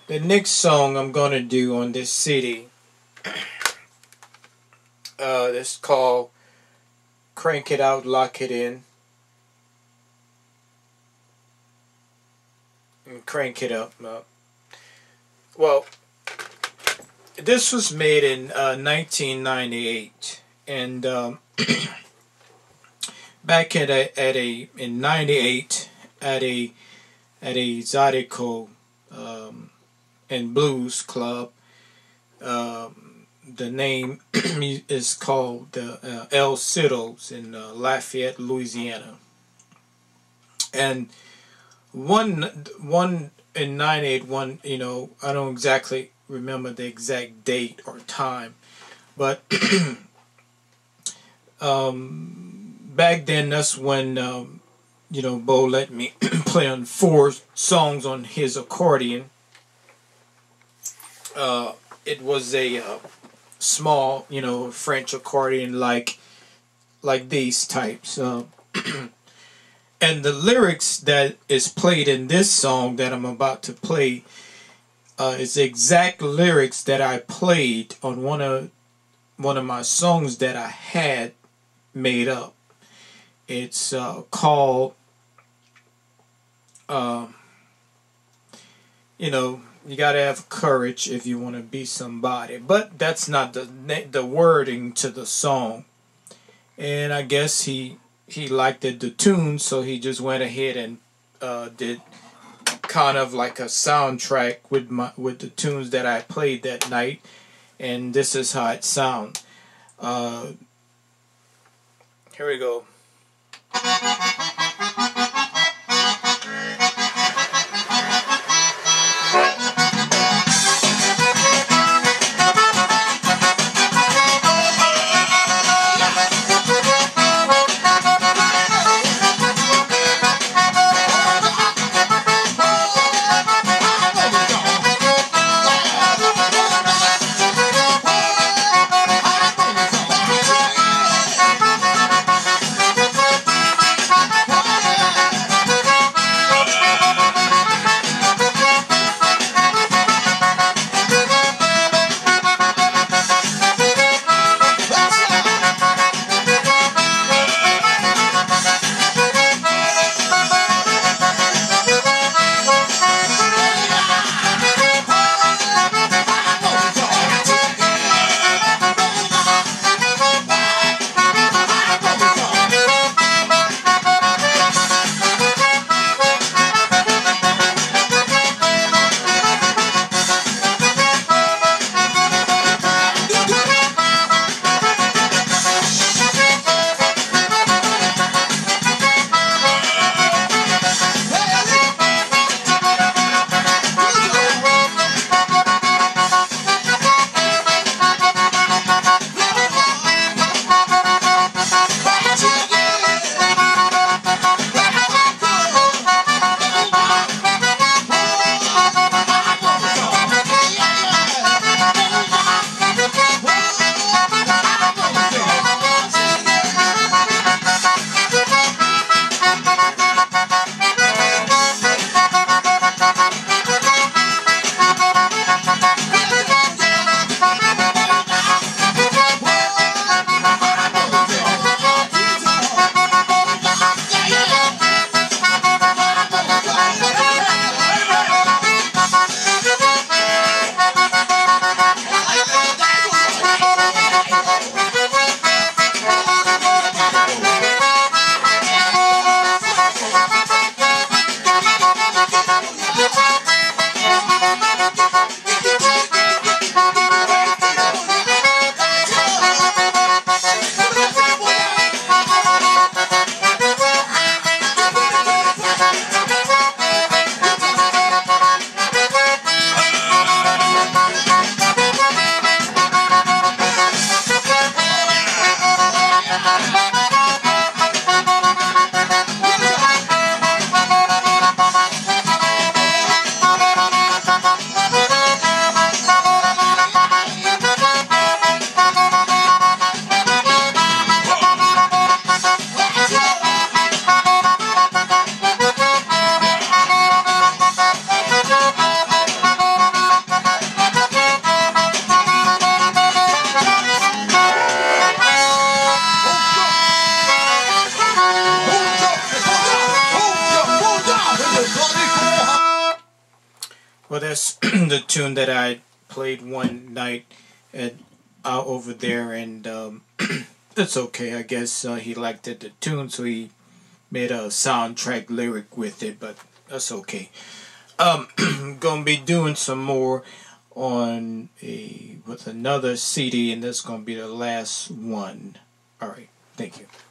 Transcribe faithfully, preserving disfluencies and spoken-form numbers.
The next song I'm gonna do on this C D, uh, it's called "Crank It Out, Lock It In," and crank it up. Uh, well, this was made in uh, nineteen ninety-eight, and um, back at a at a in ninety-eight at a at a Zydeco um, and blues club. Um, the name is called the uh, El Citos in uh, Lafayette, Louisiana. And one one in ninety-eight, one, you know, I don't exactly remember the exact date or time, but um, back then that's when um, you know, Bo let me play on four songs on his accordion. Uh, it was a uh, small, you know, French accordion like like these types. Uh, and the lyrics that is played in this song that I'm about to play uh, is the exact lyrics that I played on one of one of my songs that I had made up. It's uh, called, uh, you know, you gotta have courage if you want to be somebody. But that's not the the wording to the song. And I guess he he liked it, the tune, so he just went ahead and uh, did kind of like a soundtrack with my with the tunes that I played that night. And this is how it sounds. Uh, here we go. but that's the tune that I played one night at out over there, and um, it's okay. I guess uh, he liked it, the tune, so he made a soundtrack lyric with it. But that's okay. Um, gonna be doing some more on a with another C D, and that's gonna be the last one. All right, thank you.